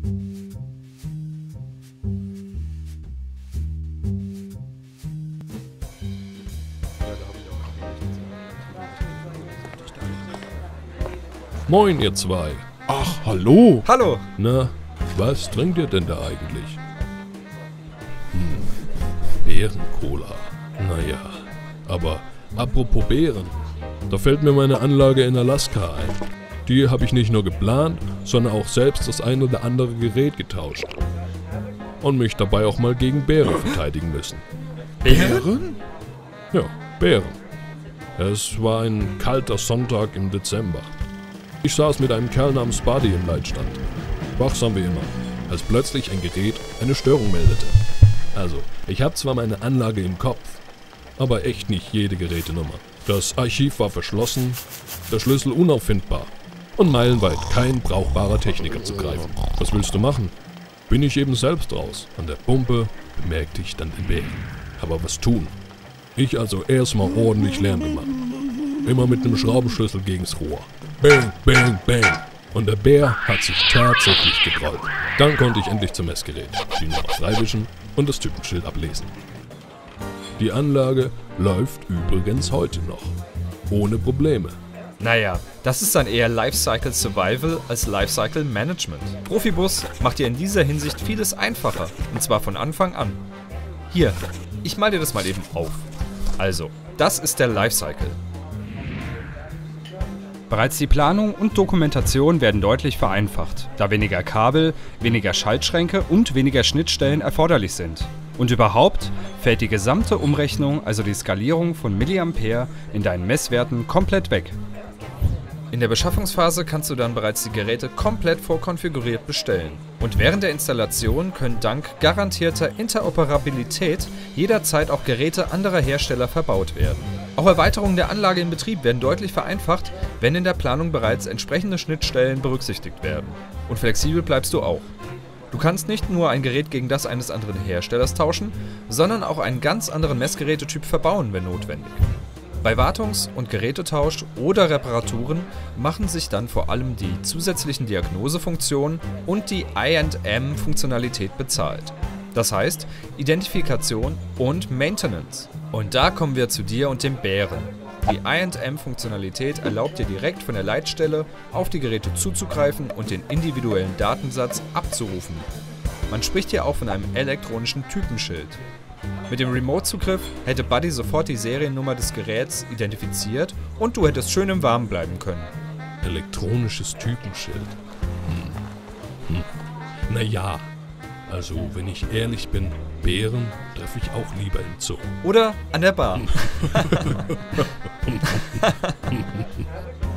Moin, ihr zwei. Ach, hallo. Hallo! Na, was trinkt ihr denn da eigentlich? Beerencola. Naja, aber apropos Beeren, da fällt mir meine Anlage in Alaska ein. Die habe ich nicht nur geplant, sondern auch selbst das ein oder andere Gerät getauscht. Und mich dabei auch mal gegen Bären verteidigen müssen. Bären? Ja, Bären. Es war ein kalter Sonntag im Dezember. Ich saß mit einem Kerl namens Buddy im Leitstand. Wachsam wie immer, als plötzlich ein Gerät eine Störung meldete. Also, ich habe zwar meine Anlage im Kopf, aber echt nicht jede Gerätenummer. Das Archiv war verschlossen, der Schlüssel unauffindbar und meilenweit kein brauchbarer Techniker zu greifen. Was willst du machen? Bin ich eben selbst raus. An der Pumpe bemerkte ich dann den Bären. Aber was tun? Ich also erstmal ordentlich Lärm gemacht. Immer mit einem Schraubenschlüssel gegens Rohr. Bang, bang, bang. Und der Bär hat sich tatsächlich getrollt. Dann konnte ich endlich zum Messgerät, die Nummer freiwischen und das Typenschild ablesen. Die Anlage läuft übrigens heute noch. Ohne Probleme. Naja, das ist dann eher Lifecycle Survival als Lifecycle Management. Profibus macht dir in dieser Hinsicht vieles einfacher. Und zwar von Anfang an. Hier, ich mal dir das mal eben auf. Also, das ist der Lifecycle. Bereits die Planung und Dokumentation werden deutlich vereinfacht, da weniger Kabel, weniger Schaltschränke und weniger Schnittstellen erforderlich sind. Und überhaupt fällt die gesamte Umrechnung, also die Skalierung von Milliampere in deinen Messwerten komplett weg. In der Beschaffungsphase kannst du dann bereits die Geräte komplett vorkonfiguriert bestellen. Und während der Installation können dank garantierter Interoperabilität jederzeit auch Geräte anderer Hersteller verbaut werden. Auch Erweiterungen der Anlage im Betrieb werden deutlich vereinfacht, wenn in der Planung bereits entsprechende Schnittstellen berücksichtigt werden. Und flexibel bleibst du auch. Du kannst nicht nur ein Gerät gegen das eines anderen Herstellers tauschen, sondern auch einen ganz anderen Messgerätetyp verbauen, wenn notwendig. Bei Wartungs- und Gerätetausch oder Reparaturen machen sich dann vor allem die zusätzlichen Diagnosefunktionen und die I&M-Funktionalität bezahlt. Das heißt Identifikation und Maintenance. Und da kommen wir zu dir und dem Bären. Die I&M-Funktionalität erlaubt dir direkt von der Leitstelle auf die Geräte zuzugreifen und den individuellen Datensatz abzurufen. Man spricht hier auch von einem elektronischen Typenschild. Mit dem Remote-Zugriff hätte Buddy sofort die Seriennummer des Geräts identifiziert und du hättest schön im Warmen bleiben können. Elektronisches Typenschild. Naja, also wenn ich ehrlich bin, Bären treffe ich auch lieber im Zoo. Oder an der Bar.